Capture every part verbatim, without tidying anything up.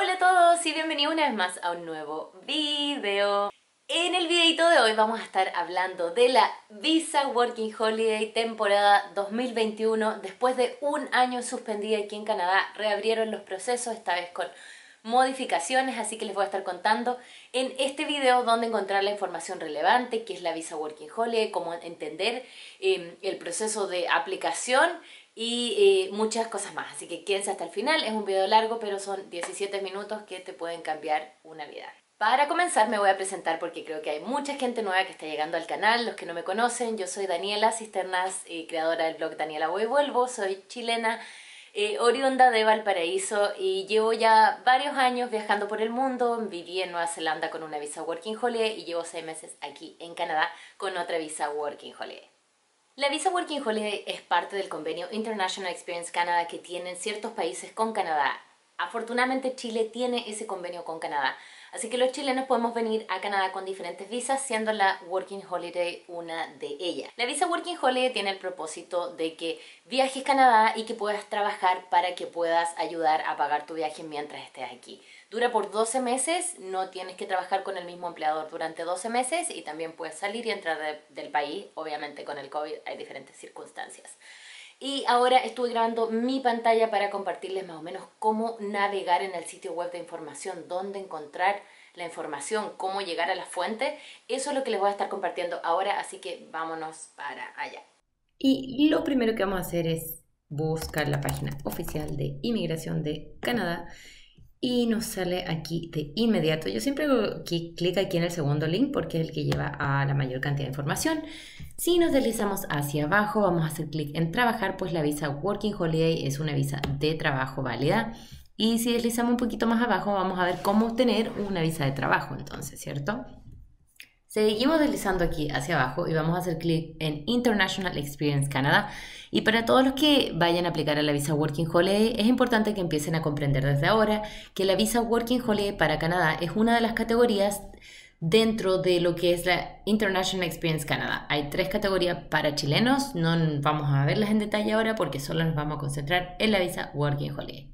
Hola a todos y bienvenidos una vez más a un nuevo video. En el videito de hoy vamos a estar hablando de la Visa Working Holiday temporada dos mil veintiuno. Después de un año suspendida aquí en Canadá, reabrieron los procesos, esta vez con modificaciones, así que les voy a estar contando en este video dónde encontrar la información relevante, qué es la Visa Working Holiday, cómo entender eh, el proceso de aplicación y eh, muchas cosas más. Así que quédense hasta el final, es un video largo, pero son diecisiete minutos que te pueden cambiar una vida. Para comenzar me voy a presentar porque creo que hay mucha gente nueva que está llegando al canal. Los que no me conocen, yo soy Daniela Cisternas, eh, creadora del blog Daniela Voy y Vuelvo, soy chilena, Eh, oriunda de Valparaíso y llevo ya varios años viajando por el mundo. Viví en Nueva Zelanda con una visa Working Holiday y llevo seis meses aquí en Canadá con otra visa Working Holiday. La visa Working Holiday es parte del convenio International Experience Canada que tienen ciertos países con Canadá. Afortunadamente Chile tiene ese convenio con Canadá, así que los chilenos podemos venir a Canadá con diferentes visas, siendo la Working Holiday una de ellas. La visa Working Holiday tiene el propósito de que viajes a Canadá y que puedas trabajar para que puedas ayudar a pagar tu viaje mientras estés aquí. Dura por doce meses, no tienes que trabajar con el mismo empleador durante doce meses y también puedes salir y entrar de, del país. Obviamente con el COVID hay diferentes circunstancias. Y ahora estuve grabando mi pantalla para compartirles más o menos cómo navegar en el sitio web de información, dónde encontrar la información, cómo llegar a la fuente. Eso es lo que les voy a estar compartiendo ahora, así que vámonos para allá. Y lo primero que vamos a hacer es buscar la página oficial de Inmigración de Canadá y nos sale aquí de inmediato. Yo siempre hago clic aquí en el segundo link porque es el que lleva a la mayor cantidad de información. Si nos deslizamos hacia abajo, vamos a hacer clic en trabajar, pues la visa Working Holiday es una visa de trabajo válida. Y si deslizamos un poquito más abajo, vamos a ver cómo obtener una visa de trabajo, entonces, ¿cierto? Seguimos deslizando aquí hacia abajo y vamos a hacer clic en International Experience Canada. Y para todos los que vayan a aplicar a la visa Working Holiday, es importante que empiecen a comprender desde ahora que la visa Working Holiday para Canadá es una de las categorías dentro de lo que es la International Experience Canada. Hay tres categorías para chilenos, no vamos a verlas en detalle ahora porque solo nos vamos a concentrar en la visa Working Holiday.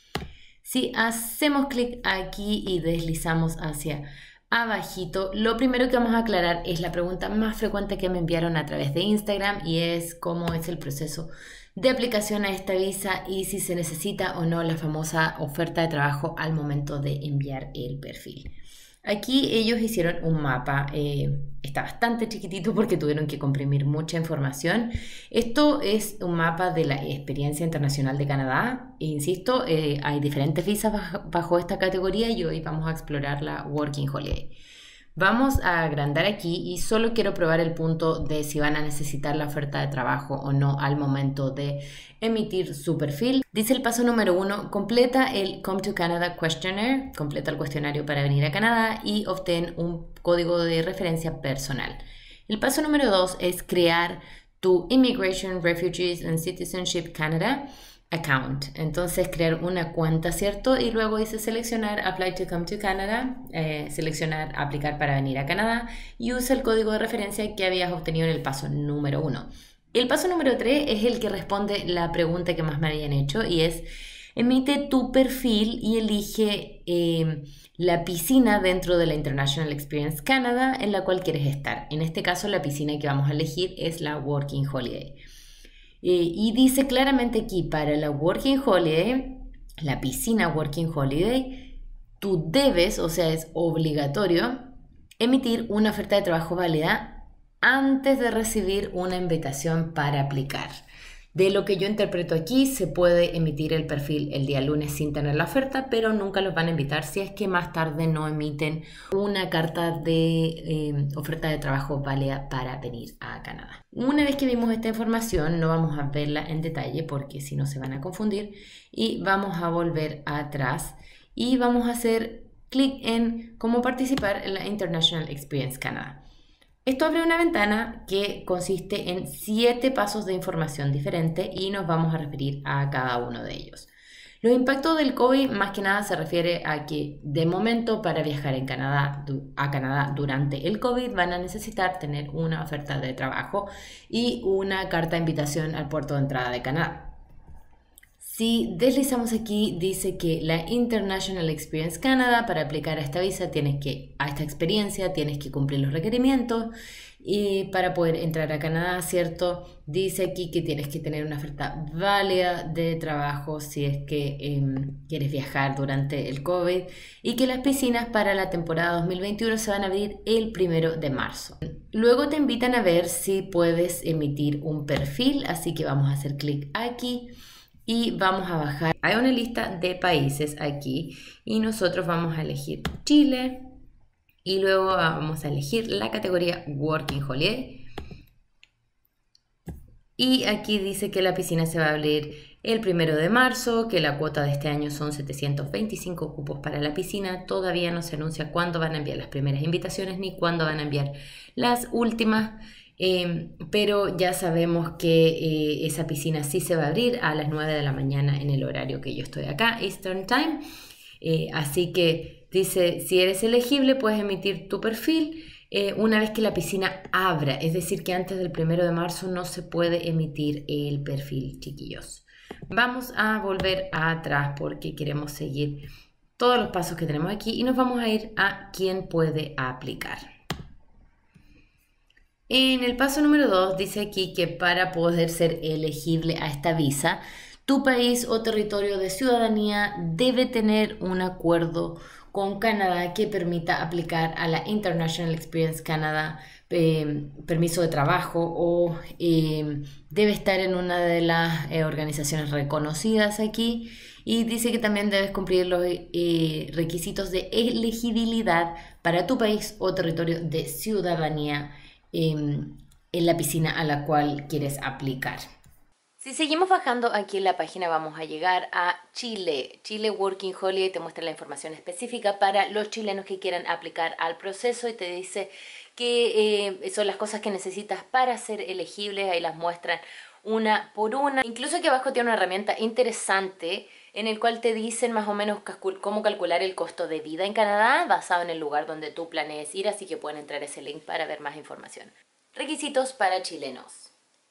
Si hacemos clic aquí y deslizamos hacia abajito, lo primero que vamos a aclarar es la pregunta más frecuente que me enviaron a través de Instagram y es cómo es el proceso de aplicación a esta visa y si se necesita o no la famosa oferta de trabajo al momento de enviar el perfil. Aquí ellos hicieron un mapa, eh, está bastante chiquitito porque tuvieron que comprimir mucha información. Esto es un mapa de la experiencia internacional de Canadá. E insisto, eh, hay diferentes visas bajo, bajo esta categoría y hoy vamos a explorar la Working Holiday. Vamos a agrandar aquí y solo quiero probar el punto de si van a necesitar la oferta de trabajo o no al momento de emitir su perfil. Dice el paso número uno, completa el Come to Canada Questionnaire, completa el cuestionario para venir a Canadá y obtén un código de referencia personal. El paso número dos es crear tu Immigration, Refugees and Citizenship Canada account. Entonces crear una cuenta, ¿cierto? Y luego dice seleccionar Apply to Come to Canada, eh, seleccionar aplicar para venir a Canadá y usa el código de referencia que habías obtenido en el paso número uno. El paso número tres es el que responde la pregunta que más me habían hecho y es emite tu perfil y elige eh, la piscina dentro de la International Experience Canada en la cual quieres estar. En este caso la piscina que vamos a elegir es la Working Holiday. Eh, y dice claramente aquí, para la Working Holiday, la piscina Working Holiday, tú debes, o sea, es obligatorio, emitir una oferta de trabajo válida antes de recibir una invitación para aplicar. De lo que yo interpreto aquí, se puede emitir el perfil el día lunes sin tener la oferta, pero nunca los van a invitar si es que más tarde no emiten una carta de eh, oferta de trabajo válida para venir a Canadá. Una vez que vimos esta información, no vamos a verla en detalle porque si no se van a confundir y vamos a volver atrás y vamos a hacer clic en cómo participar en la International Experience Canada. Esto abre una ventana que consiste en siete pasos de información diferente y nos vamos a referir a cada uno de ellos. Los impactos del COVID más que nada se refiere a que de momento para viajar en Canadá, a Canadá durante el COVID van a necesitar tener una oferta de trabajo y una carta de invitación al puerto de entrada de Canadá. Si deslizamos aquí, dice que la International Experience Canada, para aplicar a esta visa, tienes que, a esta experiencia, tienes que cumplir los requerimientos y para poder entrar a Canadá, ¿cierto? Dice aquí que tienes que tener una oferta válida de trabajo si es que eh, quieres viajar durante el COVID y que las piscinas para la temporada dos mil veintiuno se van a abrir el primero de marzo. Luego te invitan a ver si puedes emitir un perfil, así que vamos a hacer clic aquí. Y vamos a bajar, hay una lista de países aquí y nosotros vamos a elegir Chile y luego vamos a elegir la categoría Working Holiday. Y aquí dice que la piscina se va a abrir el primero de marzo, que la cuota de este año son setecientos veinticinco cupos para la piscina. Todavía no se anuncia cuándo van a enviar las primeras invitaciones ni cuándo van a enviar las últimas. Eh, pero ya sabemos que eh, esa piscina sí se va a abrir a las nueve de la mañana en el horario que yo estoy acá, Eastern Time. Eh, así que dice, si eres elegible puedes emitir tu perfil eh, una vez que la piscina abra. Es decir, que antes del primero de marzo no se puede emitir el perfil, chiquillos. Vamos a volver atrás porque queremos seguir todos los pasos que tenemos aquí y nos vamos a ir a quién puede aplicar. En el paso número dos dice aquí que para poder ser elegible a esta visa, tu país o territorio de ciudadanía debe tener un acuerdo con Canadá que permita aplicar a la International Experience Canada eh, permiso de trabajo o eh, debe estar en una de las eh, organizaciones reconocidas aquí. Y dice que también debes cumplir los eh, requisitos de elegibilidad para tu país o territorio de ciudadanía en la piscina a la cual quieres aplicar. Si seguimos bajando aquí en la página vamos a llegar a Chile. Chile Working Holiday te muestra la información específica para los chilenos que quieran aplicar al proceso y te dice que eh, son las cosas que necesitas para ser elegible. Ahí las muestran una por una. Incluso aquí abajo tiene una herramienta interesante en el cual te dicen más o menos cómo calcular el costo de vida en Canadá basado en el lugar donde tú planees ir, así que pueden entrar a ese link para ver más información. Requisitos para chilenos.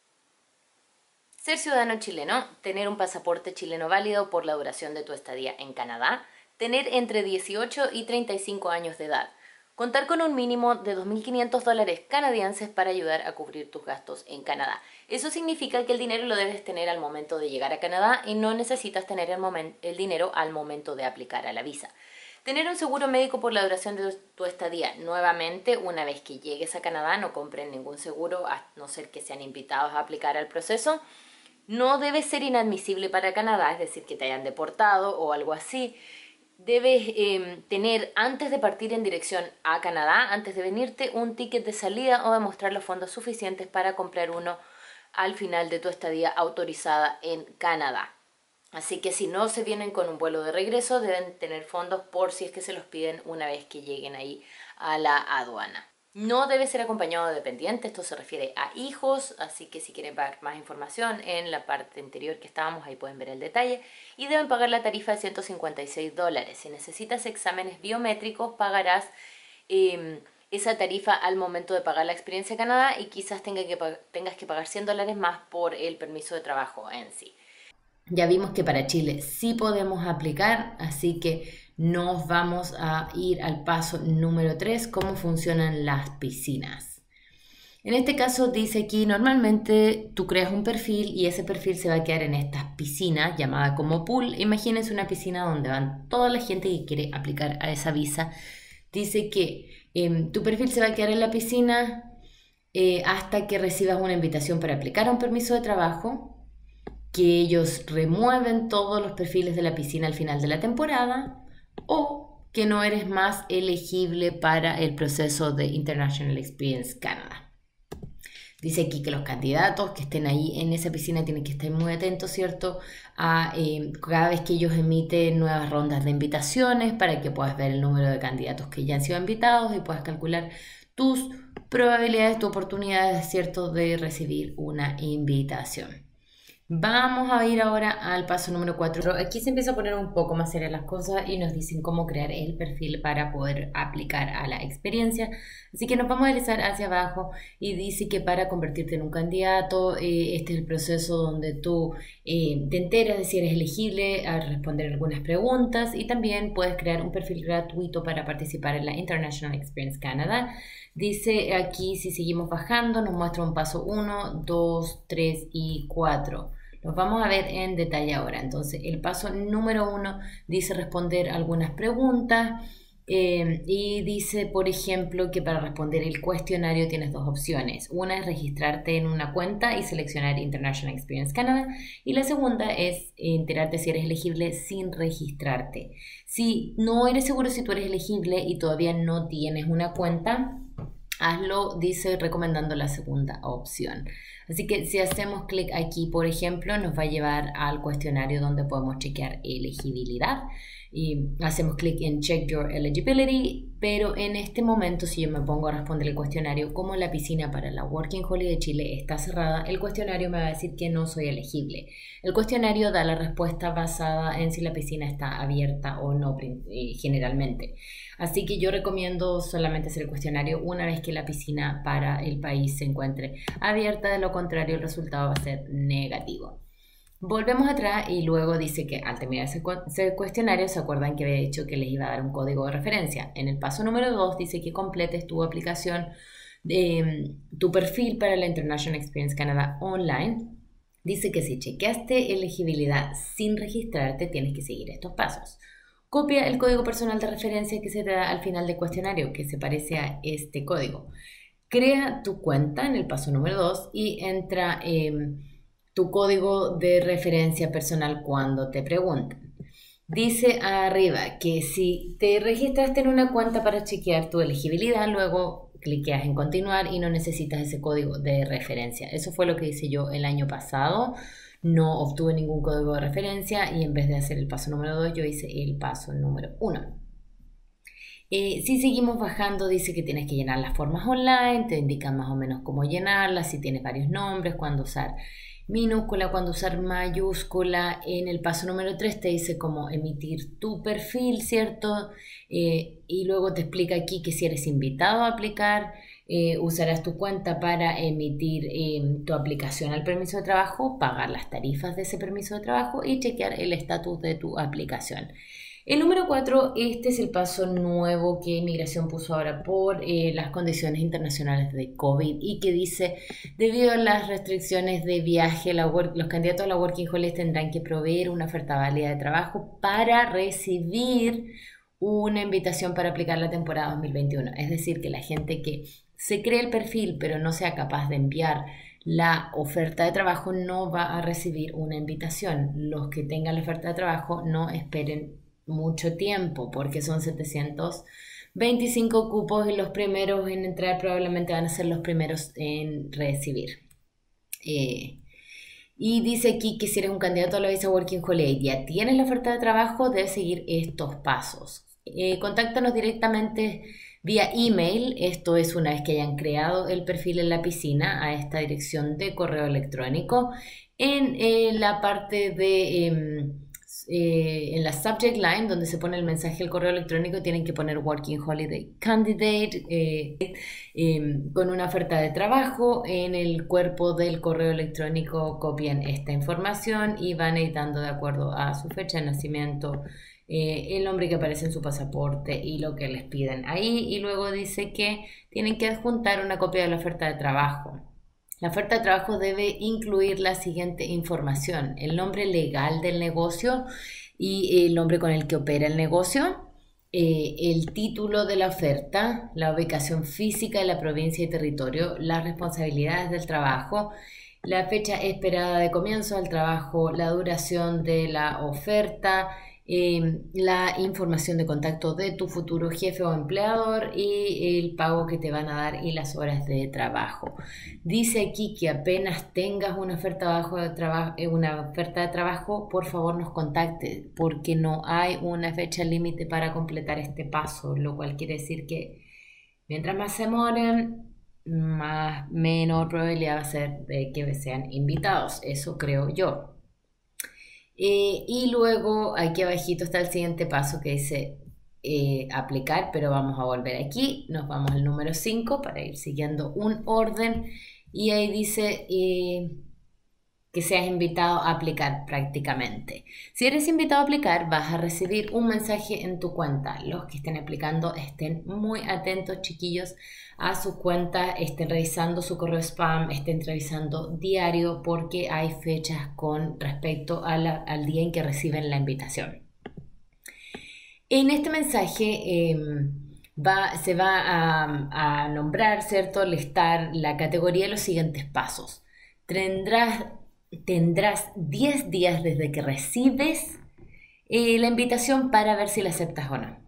Ser ciudadano chileno, tener un pasaporte chileno válido por la duración de tu estadía en Canadá, tener entre dieciocho y treinta y cinco años de edad, contar con un mínimo de dos mil quinientos dólares canadienses para ayudar a cubrir tus gastos en Canadá. Eso significa que el dinero lo debes tener al momento de llegar a Canadá y no necesitas tener el, el dinero al momento de aplicar a la visa. Tener un seguro médico por la duración de tu estadía. Nuevamente, una vez que llegues a Canadá, no compren ningún seguro, a no ser que sean invitados a aplicar al proceso. No debe ser inadmisible para Canadá, es decir, que te hayan deportado o algo así. Debes eh, tener, antes de partir en dirección a Canadá, antes de venirte, un ticket de salida o demostrar los fondos suficientes para comprar uno al final de tu estadía autorizada en Canadá. Así que si no se vienen con un vuelo de regreso, deben tener fondos por si es que se los piden una vez que lleguen ahí a la aduana. No debe ser acompañado de dependiente, esto se refiere a hijos, así que si quieren ver más información en la parte anterior que estábamos, ahí pueden ver el detalle. Y deben pagar la tarifa de ciento cincuenta y seis dólares. Si necesitas exámenes biométricos, pagarás eh, esa tarifa al momento de pagar la experiencia Canadá y quizás tenga que, tengas que pagar cien dólares más por el permiso de trabajo en sí. Ya vimos que para Chile sí podemos aplicar, así que nos vamos a ir al paso número tres, cómo funcionan las piscinas. En este caso dice aquí, normalmente tú creas un perfil y ese perfil se va a quedar en estas piscinas llamada como pool. Imagínense una piscina donde van toda la gente que quiere aplicar a esa visa. Dice que eh, tu perfil se va a quedar en la piscina eh, hasta que recibas una invitación para aplicar a un permiso de trabajo, que ellos remueven todos los perfiles de la piscina al final de la temporada o que no eres más elegible para el proceso de International Experience Canada. Dice aquí que los candidatos que estén ahí en esa piscina tienen que estar muy atentos, ¿cierto? A eh, cada vez que ellos emiten nuevas rondas de invitaciones para que puedas ver el número de candidatos que ya han sido invitados y puedas calcular tus probabilidades, tus oportunidades, ¿cierto?, de recibir una invitación. Vamos a ir ahora al paso número cuatro. Aquí se empieza a poner un poco más serias las cosas y nos dicen cómo crear el perfil para poder aplicar a la experiencia. Así que nos vamos a deslizar hacia abajo y dice que para convertirte en un candidato, eh, este es el proceso donde tú eh, te enteras de si eres elegible al responder algunas preguntas y también puedes crear un perfil gratuito para participar en la International Experience Canada. Dice aquí, si seguimos bajando, nos muestra un paso uno, dos, tres y cuatro. Los vamos a ver en detalle ahora. Entonces, el paso número uno dice responder algunas preguntas eh, y dice, por ejemplo, que para responder el cuestionario tienes dos opciones. Una es registrarte en una cuenta y seleccionar International Experience Canada y la segunda es enterarte si eres elegible sin registrarte. Si no eres seguro si tú eres elegible y todavía no tienes una cuenta, hazlo, dice, recomendando la segunda opción. Así que si hacemos clic aquí, por ejemplo, nos va a llevar al cuestionario donde podemos chequear elegibilidad. Y hacemos clic en Check Your Eligibility, pero en este momento, si yo me pongo a responder el cuestionario, como la piscina para la Working Holiday Chile está cerrada, el cuestionario me va a decir que no soy elegible. El cuestionario da la respuesta basada en si la piscina está abierta o no, generalmente. Así que yo recomiendo solamente hacer el cuestionario una vez que la piscina para el país se encuentre abierta, de lo contrario el resultado va a ser negativo. Volvemos atrás y luego dice que al terminar ese, cu ese cuestionario se acuerdan que había dicho que les iba a dar un código de referencia. En el paso número dos dice que completes tu aplicación, de, tu perfil para la International Experience Canada Online. Dice que si chequeaste elegibilidad sin registrarte tienes que seguir estos pasos. Copia el código personal de referencia que se te da al final del cuestionario, que se parece a este código. Crea tu cuenta en el paso número dos y entra eh, tu código de referencia personal cuando te pregunten. Dice arriba que si te registraste en una cuenta para chequear tu elegibilidad, luego cliqueas en continuar y no necesitas ese código de referencia. Eso fue lo que hice yo el año pasado. No obtuve ningún código de referencia y en vez de hacer el paso número dos, yo hice el paso número uno. Eh, si seguimos bajando, dice que tienes que llenar las formas online, te indican más o menos cómo llenarlas, si tienes varios nombres, cuándo usar minúscula, cuándo usar mayúscula. En el paso número tres te dice cómo emitir tu perfil, ¿cierto? Eh, y luego te explica aquí que si eres invitado a aplicar, Eh, usarás tu cuenta para emitir eh, tu aplicación al permiso de trabajo, pagar las tarifas de ese permiso de trabajo y chequear el estatus de tu aplicación. El número cuatro, este es el paso nuevo que Inmigración puso ahora por eh, las condiciones internacionales de COVID y que dice, debido a las restricciones de viaje, la work, los candidatos a la Working Holiday tendrán que proveer una oferta válida de trabajo para recibir una invitación para aplicar la temporada dos mil veintiuno. Es decir, que la gente que se cree el perfil pero no sea capaz de enviar la oferta de trabajo no va a recibir una invitación. Los que tengan la oferta de trabajo no esperen mucho tiempo porque son setecientos veinticinco cupos y los primeros en entrar probablemente van a ser los primeros en recibir. Eh, y dice aquí que si eres un candidato a la visa Working Holiday y ya tienes la oferta de trabajo, debes seguir estos pasos. Eh, contáctanos directamente vía email, esto es una vez que hayan creado el perfil en la piscina, a esta dirección de correo electrónico. En eh, la parte de, eh, eh, en la subject line, donde se pone el mensaje del correo electrónico, tienen que poner Working Holiday Candidate eh, eh, con una oferta de trabajo. En el cuerpo del correo electrónico copian esta información y van editando de acuerdo a su fecha de nacimiento, Eh, el nombre que aparece en su pasaporte y lo que les piden ahí, y luego dice que tienen que adjuntar una copia de la oferta de trabajo. La oferta de trabajo debe incluir la siguiente información: el nombre legal del negocio y el nombre con el que opera el negocio, eh, el título de la oferta, la ubicación física de la provincia y territorio, las responsabilidades del trabajo, la fecha esperada de comienzo del trabajo, la duración de la oferta, Eh, la información de contacto de tu futuro jefe o empleador y el pago que te van a dar y las horas de trabajo. Dice aquí que apenas tengas una oferta, bajo de trabajo, una oferta de trabajo, por favor nos contacte porque no hay una fecha límite para completar este paso, lo cual quiere decir que mientras más se demoren, más menor probabilidad va a ser de que sean invitados, eso creo yo. Eh, y luego aquí abajito está el siguiente paso que dice eh, aplicar, pero vamos a volver aquí, nos vamos al número cinco para ir siguiendo un orden y ahí dice eh, que seas invitado a aplicar prácticamente. Si eres invitado a aplicar, vas a recibir un mensaje en tu cuenta. Los que estén aplicando estén muy atentos, chiquillos, a su cuenta, estén revisando su correo spam, estén revisando diario porque hay fechas con respecto a la, al día en que reciben la invitación. En este mensaje eh, va, se va a, a nombrar, ¿cierto? Listar la categoría de los siguientes pasos. Tendrás, tendrás diez días desde que recibes eh, la invitación para ver si la aceptas o no.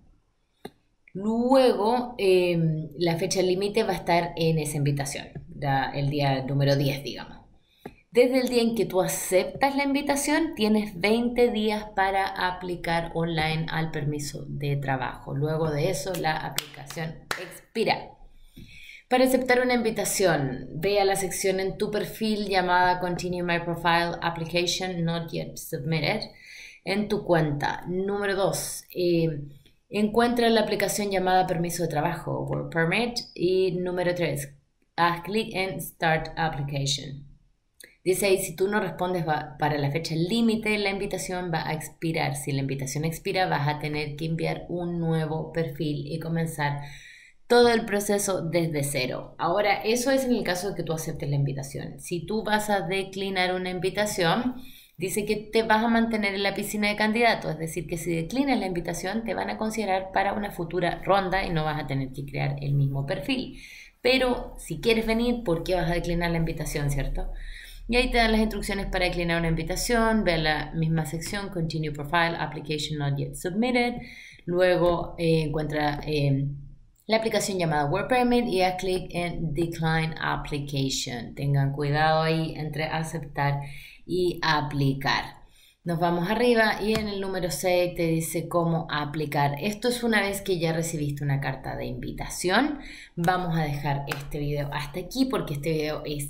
Luego, eh, la fecha límite va a estar en esa invitación, la, el día número diez, digamos. Desde el día en que tú aceptas la invitación, tienes veinte días para aplicar online al permiso de trabajo. Luego de eso, la aplicación expira. Para aceptar una invitación, ve a la sección en tu perfil llamada Continue My Profile Application Not Yet Submitted en tu cuenta. Número dos, eh, encuentra la aplicación llamada Permiso de Trabajo, Work Permit. Y número tres, haz clic en Start Application. Dice ahí, si tú no respondes va, para la fecha límite, la invitación va a expirar. Si la invitación expira, vas a tener que enviar un nuevo perfil y comenzar todo el proceso desde cero. Ahora, eso es en el caso de que tú aceptes la invitación. Si tú vas a declinar una invitación, dice que te vas a mantener en la piscina de candidatos. Es decir, que si declinas la invitación, te van a considerar para una futura ronda y no vas a tener que crear el mismo perfil. Pero si quieres venir, ¿por qué vas a declinar la invitación, cierto? Y ahí te dan las instrucciones para declinar una invitación. Ve a la misma sección, Continue Profile, Application Not Yet Submitted. Luego eh, encuentra eh, la aplicación llamada Work Permit y haz clic en Decline Application. Tengan cuidado ahí entre aceptar y aplicar. Nos vamos arriba y en el número seis te dice cómo aplicar. Esto es una vez que ya recibiste una carta de invitación. Vamos a dejar este video hasta aquí porque este video es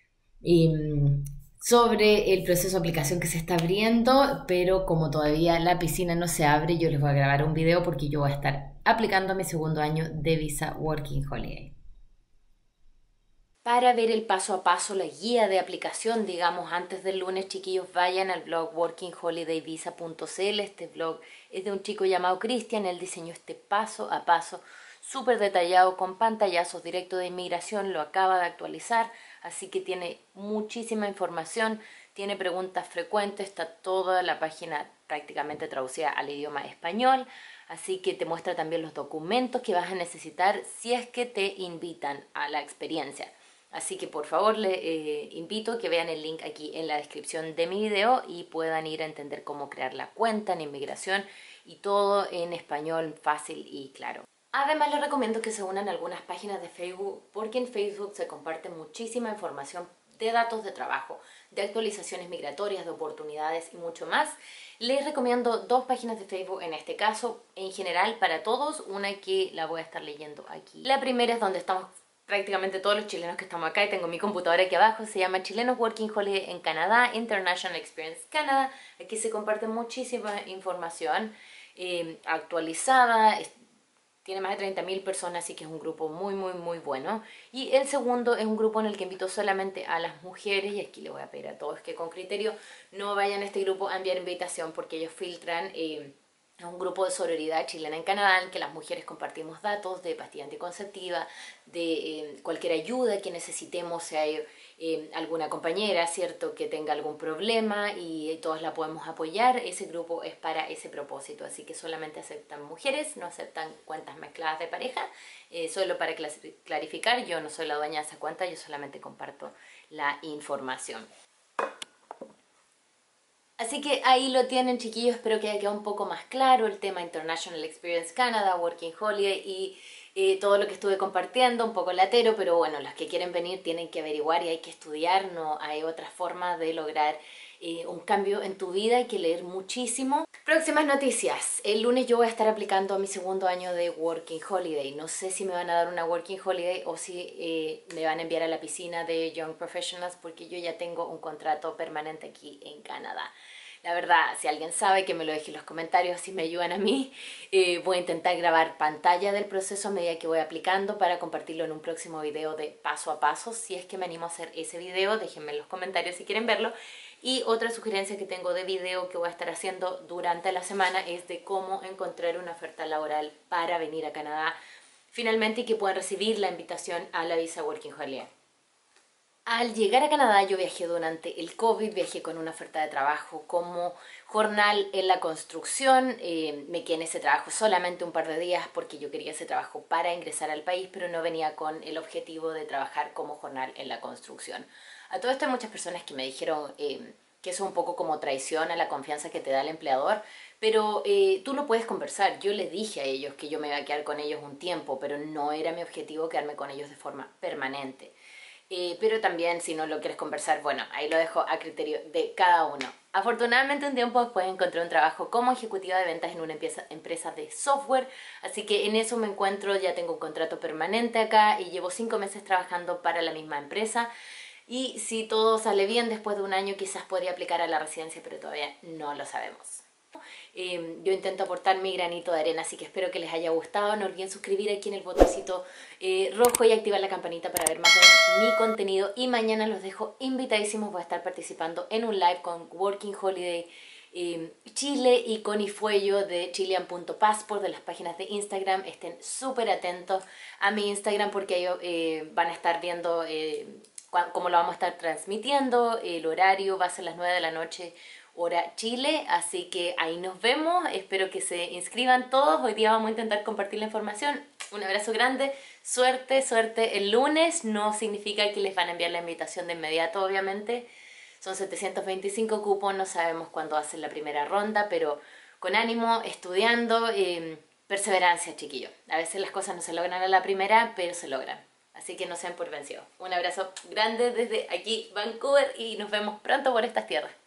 Um, sobre el proceso de aplicación que se está abriendo, pero como todavía la piscina no se abre, yo les voy a grabar un video porque yo voy a estar aplicando mi segundo año de Visa Working Holiday. Para ver el paso a paso, la guía de aplicación, digamos, antes del lunes, chiquillos, vayan al blog working holiday visa punto c l. Este blog es de un chico llamado Cristian. Él diseñó este paso a paso súper detallado con pantallazos directo de inmigración, lo acaba de actualizar, así que tiene muchísima información, tiene preguntas frecuentes, está toda la página prácticamente traducida al idioma español, así que te muestra también los documentos que vas a necesitar si es que te invitan a la experiencia. Así que por favor les eh, invito a que vean el link aquí en la descripción de mi video y puedan ir a entender cómo crear la cuenta en inmigración y todo en español fácil y claro. Además les recomiendo que se unan a algunas páginas de Facebook porque en Facebook se comparte muchísima información de datos de trabajo, de actualizaciones migratorias, de oportunidades y mucho más. Les recomiendo dos páginas de Facebook en este caso, en general para todos, una que la voy a estar leyendo aquí. La primera es donde estamos prácticamente todos los chilenos que estamos acá y tengo mi computadora aquí abajo, se llama Chilenos Working Holiday en Canadá, International Experience Canada. Aquí se comparte muchísima información eh, actualizada, tiene más de treinta mil personas, así que es un grupo muy, muy, muy bueno. Y el segundo es un grupo en el que invito solamente a las mujeres, y aquí le voy a pedir a todos que con criterio no vayan a este grupo a enviar invitación porque ellos filtran eh, a un grupo de sororidad chilena en Canadá en que las mujeres compartimos datos de pastilla anticonceptiva, de eh, cualquier ayuda que necesitemos, sea eh, alguna compañera, ¿cierto?, que tenga algún problema y todos la podemos apoyar. Ese grupo es para ese propósito, así que solamente aceptan mujeres, no aceptan cuentas mezcladas de pareja. Eh, solo para clarificar, yo no soy la dueña de esa cuenta, yo solamente comparto la información. Así que ahí lo tienen, chiquillos, espero que haya quedado un poco más claro el tema International Experience Canada, Working Holiday y eh, todo lo que estuve compartiendo, un poco latero, pero bueno, los que quieren venir tienen que averiguar y hay que estudiar, no hay otra forma de lograr eh, un cambio en tu vida, hay que leer muchísimo. Próximas noticias. El lunes yo voy a estar aplicando a mi segundo año de Working Holiday. No sé si me van a dar una Working Holiday o si eh, me van a enviar a la piscina de Young Professionals, porque yo ya tengo un contrato permanente aquí en Canadá. La verdad, si alguien sabe, que me lo deje en los comentarios, así me ayudan a mí. Eh, voy a intentar grabar pantalla del proceso a medida que voy aplicando para compartirlo en un próximo video de paso a paso. Si es que me animo a hacer ese video, déjenme en los comentarios si quieren verlo. Y otra sugerencia que tengo de video que voy a estar haciendo durante la semana es de cómo encontrar una oferta laboral para venir a Canadá finalmente y que puedan recibir la invitación a la visa Working Holiday. Al llegar a Canadá yo viajé durante el COVID, viajé con una oferta de trabajo como jornal en la construcción. Eh, me quedé en ese trabajo solamente un par de días porque yo quería ese trabajo para ingresar al país, pero no venía con el objetivo de trabajar como jornal en la construcción. A todo esto hay muchas personas que me dijeron eh, que eso es un poco como traición a la confianza que te da el empleador, pero eh, tú lo puedes conversar. Yo les dije a ellos que yo me iba a quedar con ellos un tiempo, pero no era mi objetivo quedarme con ellos de forma permanente. Eh, pero también, si no lo quieres conversar, bueno, ahí lo dejo a criterio de cada uno. Afortunadamente, un tiempo después encontré un trabajo como ejecutiva de ventas en una empresa, empresa de software, así que en eso me encuentro. Ya tengo un contrato permanente acá y llevo cinco meses trabajando para la misma empresa. Y si todo sale bien, después de un año quizás podría aplicar a la residencia, pero todavía no lo sabemos. Eh, yo intento aportar mi granito de arena, así que espero que les haya gustado. No olviden suscribir aquí en el botoncito eh, rojo y activar la campanita para ver más de mi contenido. Y mañana los dejo invitadísimos. Voy a estar participando en un live con Working Holiday eh, Chile y con Ifuello de chilean punto passport, de las páginas de Instagram. Estén súper atentos a mi Instagram porque ellos eh, van a estar viendo eh, cómo lo vamos a estar transmitiendo. El horario va a ser las nueve de la noche hora Chile, así que ahí nos vemos. Espero que se inscriban todos. Hoy día vamos a intentar compartir la información. Un abrazo grande, suerte, suerte el lunes. No significa que les van a enviar la invitación de inmediato, obviamente. Son setecientos veinticinco cupos, no sabemos cuándo hacen la primera ronda, pero con ánimo, estudiando, eh, perseverancia, chiquillos. A veces las cosas no se logran a la primera, pero se logran. Así que no sean por vencidos. Un abrazo grande desde aquí, Vancouver, y nos vemos pronto por estas tierras.